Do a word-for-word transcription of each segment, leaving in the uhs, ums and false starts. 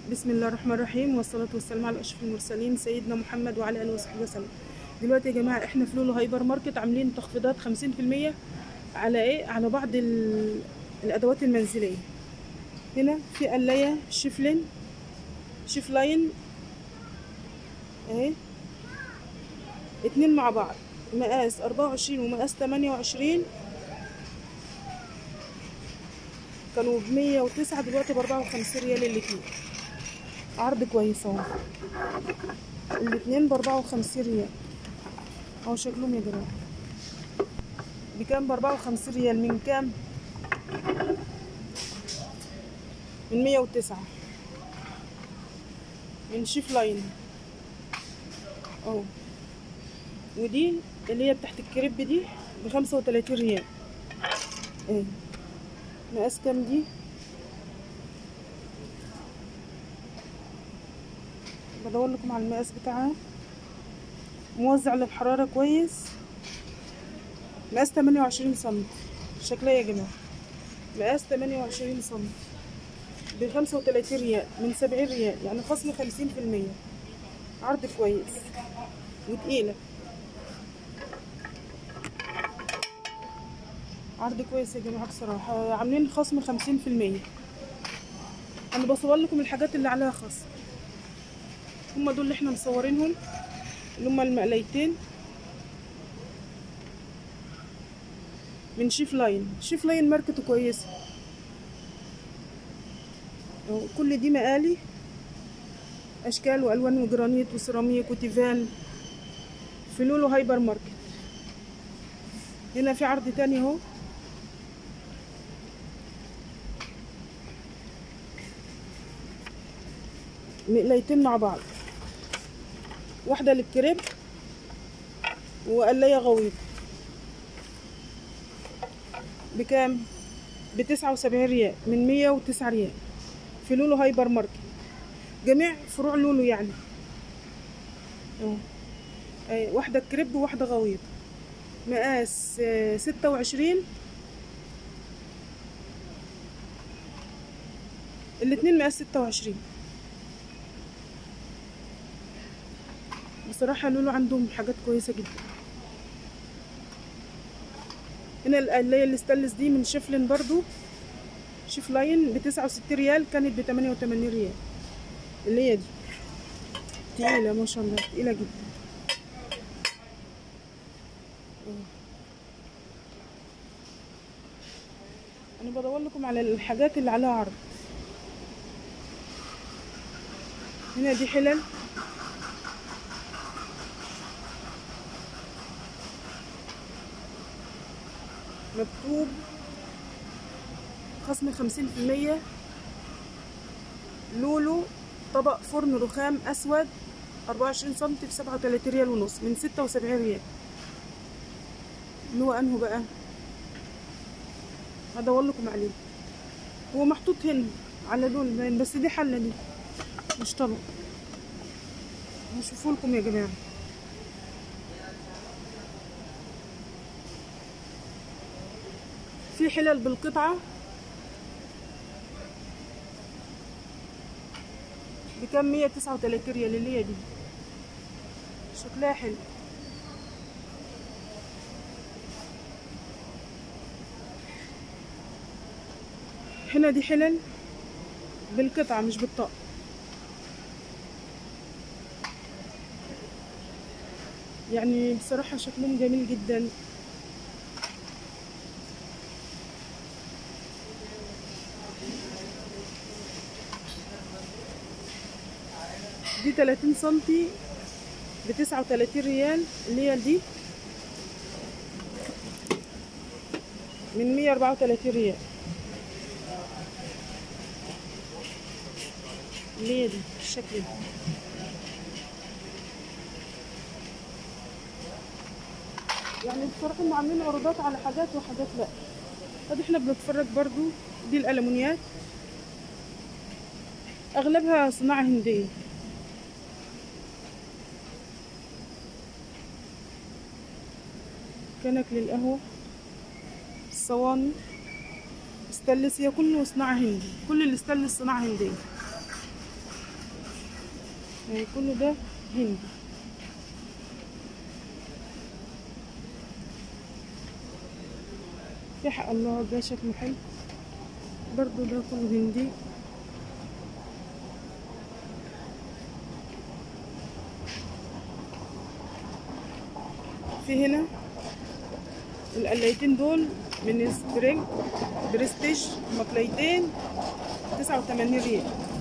بسم الله الرحمن الرحيم، والصلاة والسلام على أشرف المرسلين سيدنا محمد وعلى آله وصحبه وسلم. دلوقتي يا جماعة احنا في لولو هايبر ماركت عاملين تخفيضات خمسين في المية على ايه على بعض الأدوات المنزلية. هنا في قلاية شيفلين شيفلاين اهي اتنين مع بعض، مقاس أربعة وعشرين ومقاس تمانية وعشرين، كانوا بمية وتسعة دلوقتي بأربعة وخمسين ريال الاتنين. عرض كويس اهو، الاتنين بأربعة وخمسين ريال اهو. شكلهم يا جماعة بكام؟ بأربعة وخمسين ريال. من كام؟ من مية وتسعة، من شيف لاين اهو. ودي اللي هي تحت الكريب دي بخمسة وتلاتين ريال ايه. مقاس كام دي؟ بدور لكم على المقاس بتاعها، موزع للحرارة كويس. مقاس تمانية وعشرين سم. شكلها يا جماعة مقاس تمانية وعشرين سم بخمسة وتلاتين ريال، من سبعين ريال، يعني خصم خمسين في المية. عرض كويس وتقيلة، عرض كويس يا جماعة بصراحة. عاملين خصم خمسين في المية. أنا بصور لكم الحاجات اللي عليها خصم. هما دول اللي احنا مصورينهم، اللي هما المقليتين من شيف لاين. شيف لاين ماركته كويسة. كل دي مقالي اشكال والوان وجرانيت وسيراميك وتيفال في لولو هايبر ماركت. هنا في عرض تاني اهو، مقليتين مع بعض، واحدة للكريب وقلاية غويط. بكام؟ بتسعة وسبعين ريال، من مية وتسعة ريال في لولو هايبر ماركت. جميع فروع لولو يعني اهو. واحدة كريب وواحدة غويط. مقاس ستة وعشرين، الاتنين مقاس ستة وعشرين. بصراحة لولو عندهم حاجات كويسة جدا. هنا القلاية الاستانلس دي من شيفلين برضو، شيف لاين بتسعة وستين ريال، كانت بتمانية وتمانين ريال. اللي هي دي تقيلة ما شاء الله، تقيلة جدا. انا بدور لكم على الحاجات اللي عليها عرض. هنا دي حلل مكتوب خصم خمسين في المية. لولو طبق فرن رخام اسود أربعة وعشرين سنتي بسبعة وتلاتين ريال ونص، من ستة وسبعين ريال. اللي هو انه بقى هدور لكم عليه، هو محطوط هنا على دول باين، بس دي حله دي مش طبق. هشوفه لكم يا جماعه. في حلل بالقطعه بكام؟ مية وتسعة وتلاتين ريال. اللي هي دي شكلها حلو. هنا دي حلل بالقطعة مش بالطقم. يعني بصراحة شكلهم جميل جدا. دي تلاتين سنتي بتسعة وتلاتين ريال. اللي هي دي من مية وأربعة وتلاتين ريال. اللي هي دي بالشكل ده. يعني بصراحة هم عاملين عروضات على حاجات وحاجات لا. طب احنا بنتفرج برضو. دي الألمونيات أغلبها صناعة هندية. كنك للقهوة، الصواني استانلس، هي كله صناعة هندي. كل اللي استانلس صناعة هندية. يعني كله ده هندي. يا حق الله، ده شكله حلو برضو، ده كله هندي. في هنا القلايتين دول من سبرينج برستيج، مقلايتين تسعة وتمانين ريال.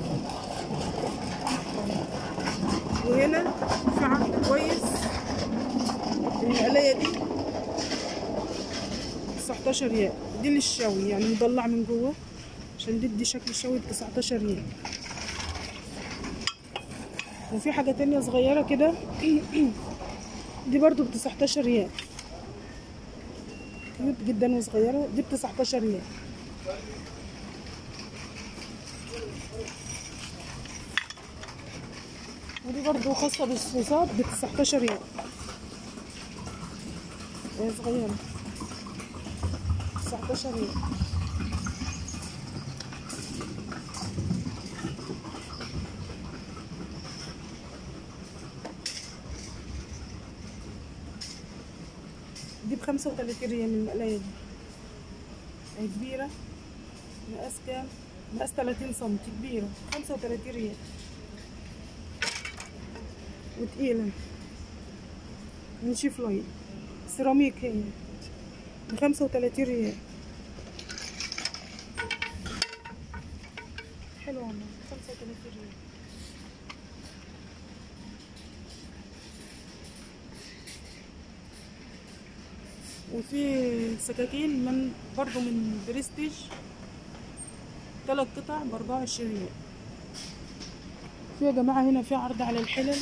وهنا في عرض كويس، القلاية دي تسعتاشر ريال، دي للشوي يعني مضلع من جوه عشان تدي شكل الشوي، بتسعتاشر ريال. وفي حاجة تانية صغيرة كده دي برضو بتسعتاشر ريال، كيوت جدا وصغيرة، دي بتسعتاشر ريال. ودي برضو خاصة بالصوصات بتسعتاشر ريال، هي صغيرة، تسعتاشر ريال. دي بخمسة وتلاتين ريال من المقلاية دي، هي كبيرة، مقاس كام؟ مقاس تلاتين سنتي، كبيرة، خمسة وتلاتين ريال. وتقيلة من شيف لاين، سيراميك، هي بخمسة وتلاتين ريال. حلوة والله، خمسة وتلاتين ريال. وفي سكاكين من برضو من برستيج، تلات قطع بأربعة وعشرين ريال. في يا جماعة هنا في عرض على الحلل،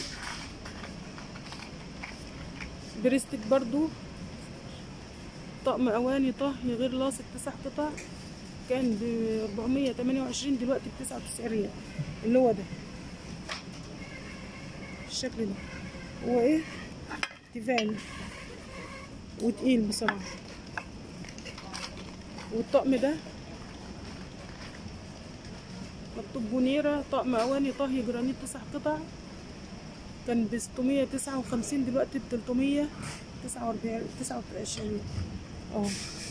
برستيج برضو، طقم أواني طهي غير لاصق تسع قطع، كان ب أربعمية تمانية وعشرين، دلوقتي ب تسعة وتسعين ريال، اللي هو ده الشكل ده. هو ايه، تيفال وتقيل بصراحة. والطقم ده مكتوب بونيرة، طقم أواني طهي جرانيت تسع قطع، كان ب ستمية تسعة وخمسين، دلوقتي ب تلتمية تسعة وعشرين. اه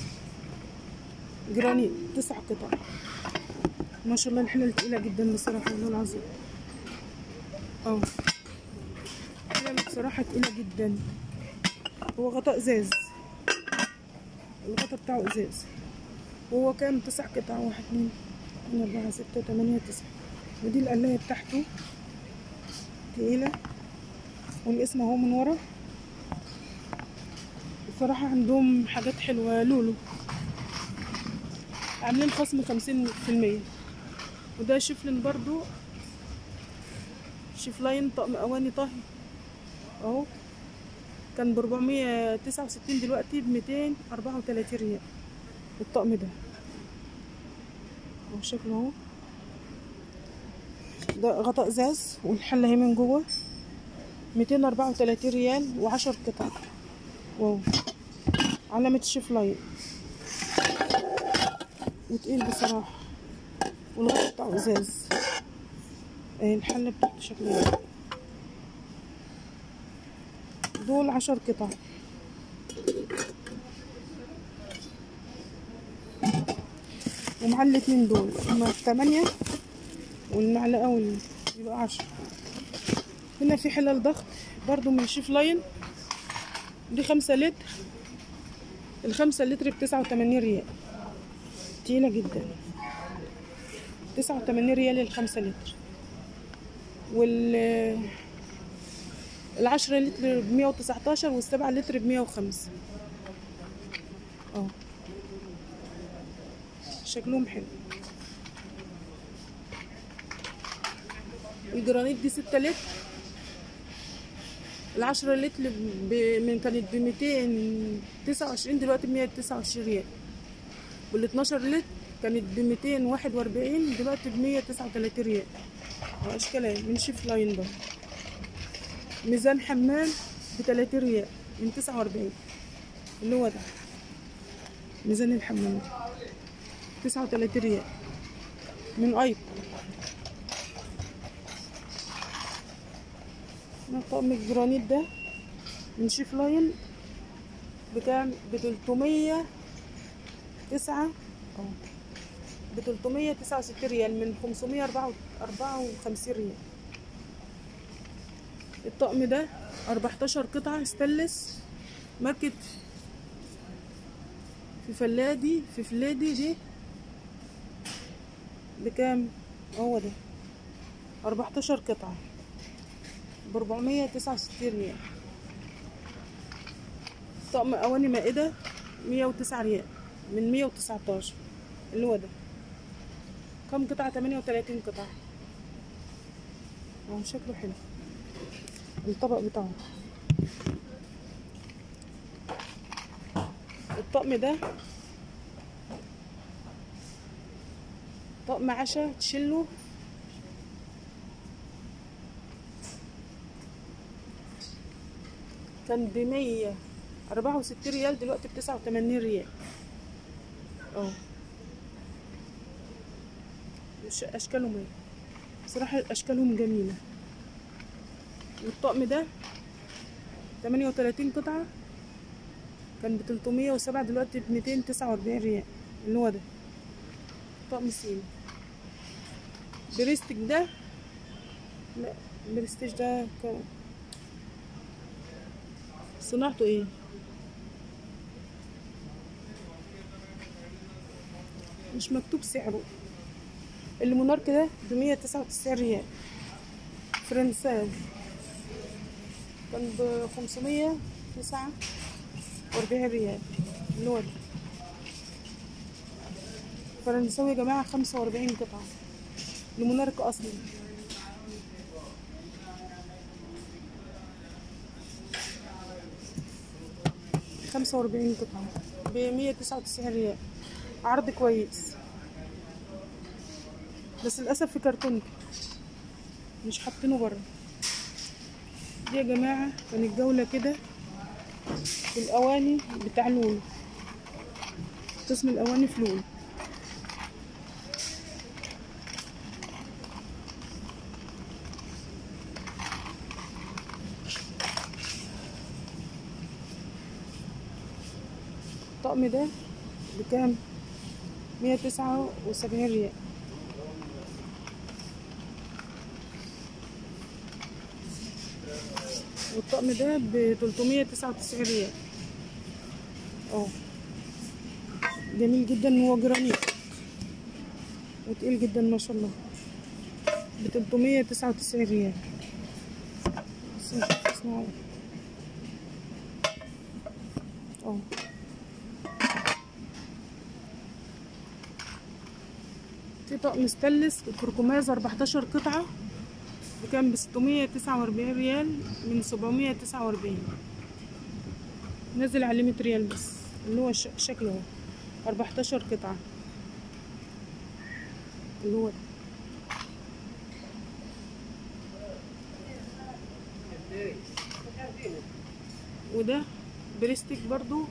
جرانيت تسع قطع، ما شاء الله الحلل تقيلة جدا بصراحة والله العظيم. اه الحلل بصراحة تقيلة جدا. هو غطاء ازاز، الغطا بتاعه ازاز، وهو كام؟ تسع قطع، واحد اتنين تلاتة أربعة ستة تمانية تسعة. ودي القلاية بتاعته تقيلة، والاسم اهو من ورا. بصراحة عندهم حاجات حلوة، لولو عاملين خصم خمسين في المية. وده شيفلين برضو، شيف لاين طقم أواني طهي اهو، كان بأربعمية تسعة وستين، دلوقتي بميتين أربعة وتلاتين ريال الطقم ده. اهو شكله اهو، ده غطاء ازاز، والحلة اهي من جوه، ميتين أربعة وتلاتين ريال، وعشر قطع. واو، علامة شيف لاين، وتقيل بصراحة، والغطا بتاعه ازاز. اهي الحلة بتاعته شكلها، دول عشر قطع. ومع الاتنين دول هما تمانية، والمعلقة وال يبقى عشرة. هنا في حلل ضغط برضو من شيف لاين، دي خمسة لتر، الخمسة لتر بتسعة وتمانين ريال، تقيلة جدا، تسعة وتمانين ريال الخمسة لتر. وال العشرة لتر بمية وتسعتاشر، والسبعة لتر بمية وخمسة. اه شكلهم حلو. الجرانيت دي ستة لتر، العشرة لتر ب... من كانت بميتين تسعة وعشرين، دلوقتي بمية تسعة وعشرين ريال. والاتناشر لتر كانت بميتين واحد وأربعين، دلوقتي بمية تسعة وتلاتين ريال. مبقاش كلام، من شيف لاين ده. ميزان حمام بتلاتين ريال من تسعة وأربعين، اللي هو ده ميزان الحمام تسعة وتلاتين ريال من ايكون. طقم الجرانيت ده من شيف لاين بكام؟ بتلتمية تسعة اه بتلتمية تسعة وستين ريال من خمسمية أربعة وخمسين ريال. الطقم ده أربعتاشر قطعة ستانلس ماركة في فلادي في فلادي دي بكام؟ هو ده أربعتاشر قطعة بأربعمية تسعة وستين ريال. طقم أواني مائدة مية وتسعة ريال من مية وتسعتاشر اللي هو ده. كم قطعة؟ تمانية وتلاتين قطعة. اهو شكله حلو الطبق بتاعه. الطقم ده طقم عشاء تشيلو كان بمية أربعة وستين ريال دلوقتي بتسعة وتمانين ريال. اه مش اشكالهم ايه بصراحة، اشكالهم جميلة. والطقم ده تمانية وتلاتين قطعة كان بتلتمية وسبعة دلوقتي بميتين تسعة وأربعين ريال اللي هو ده. طقم صيني. بريستيج ده لا بريستيج ده ك... صناعته ايه؟ مش مكتوب سعره. المونارك ده بمية تسعة وتسعين ريال فرنساوي كان بخمسمية تسعة وأربعين ريال اللي هو ده. فرنساوي يا جماعة خمسة وأربعين قطعة. المونارك أصلي خمسة وأربعين قطعة بمية تسعة وتسعين ريال. عرض كويس بس للأسف في كرتون مش حاطينه بره. دي يا جماعة كانت جولة كده في الأواني بتاع لولو، قسم الأواني في لولو. الطقم ده بكام؟ مية تسعة وسبعين ريال. والطقم ده بتلتمية تسعة وتسعين ريال. اه جميل جدا، هو جرانيت وتقيل جدا ما شاء الله. بتلتمية تسعة وتسعين ريال بس مش عارفه اسمه ايه. اه في طقم ستانلس الكركماز أربعتاشر قطعة بكام؟ بستمية تسعة وأربعين ريال من سبعمية تسعة وأربعين. نزل عليه مية ريال بس اللي هو شكله اهو أربعتاشر قطعة اللي هو ده. وده بريستيك برضو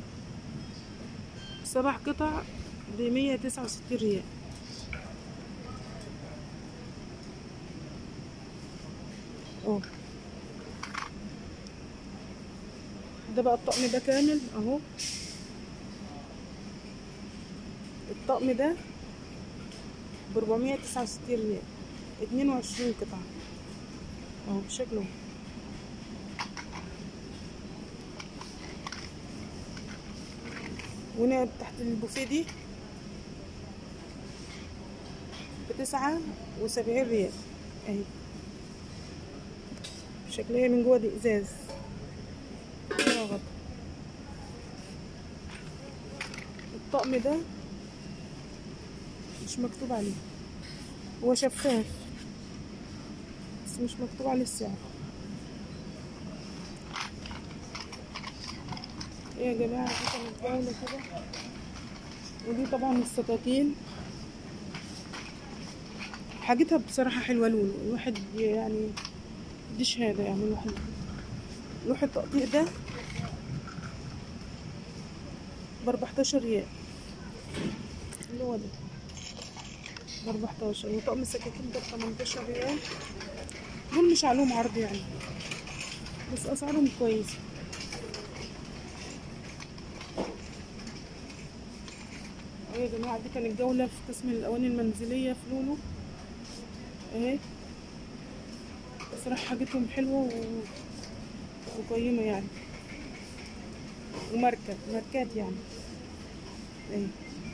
سبع قطع بمية تسعة وستين ريال. اه ده بقى الطقم ده كامل اهو. الطقم ده بأربعمية تسعة وستين ريال اتنين وعشرين قطعة اهو بشكله. وهنا تحت البوفيه دي بتسعة وسبعين ريال اهي شكلها من جوه. دي ازاز غطا. الطقم ده مش مكتوب عليه، هو شفاف بس مش مكتوب عليه السعر. ايه يا جماعه دي كانت جوله كده. ودي طبعا السكاكين حاجتها بصراحه حلوه. لولو الواحد يعني دي شهاده يعني. الواحد لوح التقطيع ده بأربعتاشر ريال اللي هو ده بأربعتاشر. وطقم السكاكين ده بتمنتاشر ريال. دول مش عليهم عرض يعني. بس اسعارهم كويسه. اهي يا جماعه دي كانت جوله في قسم الاواني المنزليه في لولو اهي. بصراحه حاجتهم حلوه و... وقيمه يعني، وماركه ماركات يعني اهي.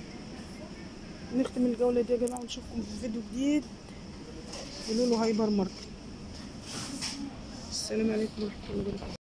نختم الجوله دي يا جماعه ونشوفكم في فيديو جديد في لولو هايبر ماركت. السلام عليكم ورحمه الله وبركاته.